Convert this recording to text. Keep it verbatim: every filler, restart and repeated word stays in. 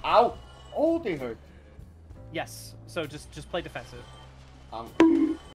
Ow! Oh, they hurt. Yes. So just just play defensive. Um.